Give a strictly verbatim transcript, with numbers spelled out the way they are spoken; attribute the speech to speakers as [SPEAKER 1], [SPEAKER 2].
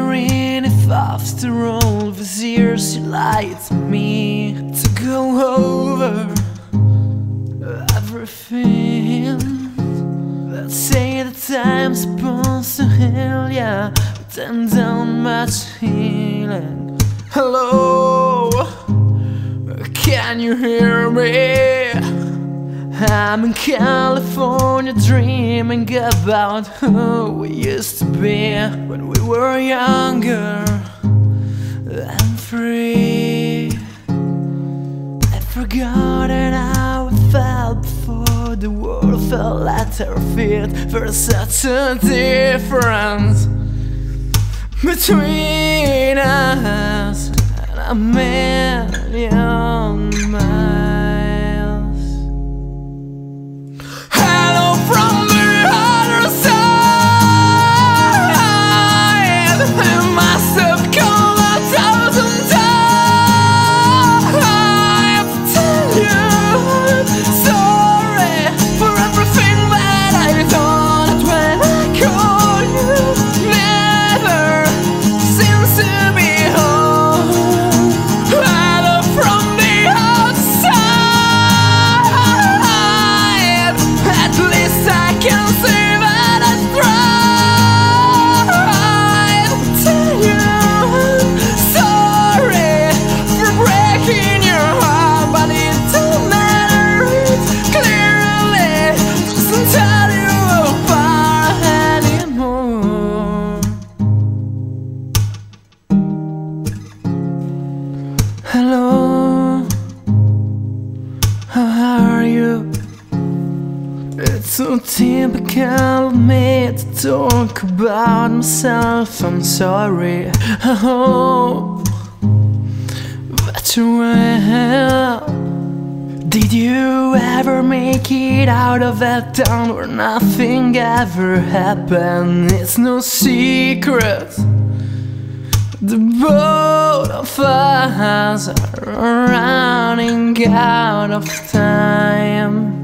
[SPEAKER 1] wondering if after all these years you lied to me, to go over everything. Let's say the time's supposed to heal, yeah, but then don't much healing. Hello, can you hear me? I'm in California dreaming about who we used to be when we were younger and free. I've forgotten how it felt before the world fell at our feet. There's such a difference between us and a million miles. Hello, how are you? It's so typical of me to talk about myself. I'm sorry. I hope that you're well. Did you ever make it out of that town where nothing ever happened? It's no secret, the both of us are running out of time.